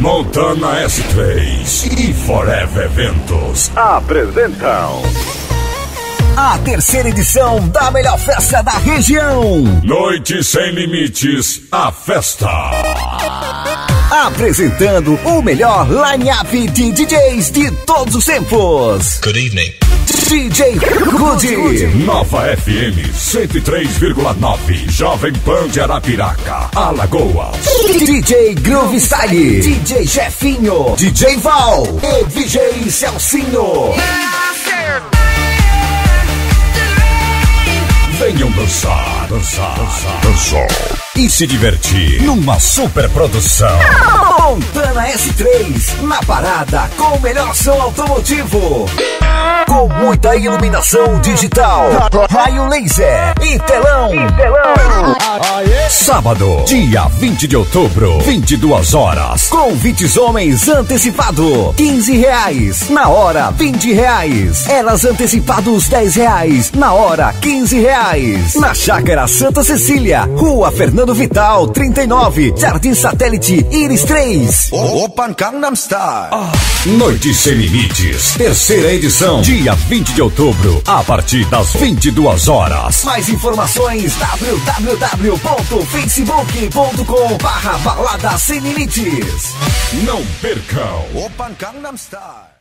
Montana S3 e Forever Eventos apresentam a terceira edição da melhor festa da região. Noite Sem Limites, a festa. Apresentando o melhor line-up de DJs de todos os tempos. Good evening. DJ Good. Nova FM 103,9. Jovem Pan de Arapiraca, Alagoas. DJ Groove Style. DJ Chefinho. DJ Val. E DJ Celcinho. Venham dançar e se divertir numa super produção. Montana S3 na parada com o melhor som automotivo, com muita iluminação digital, raio laser e telão. Sábado, dia 20 de outubro, 22 horas. Convites homens antecipado R$15, na hora R$20. Elas antecipados R$10, na hora R$15. Na Chácara Santa Cecília, Rua Fernando Vital 39, Jardim Satélite Iris 3. Open Gangnam Style. Noite Sem Limites, terceira edição, dia 20 de outubro, a partir das 22 horas. Mais informações www.facebook.com/balada sem limites. Não percam. Open Gangnam Style.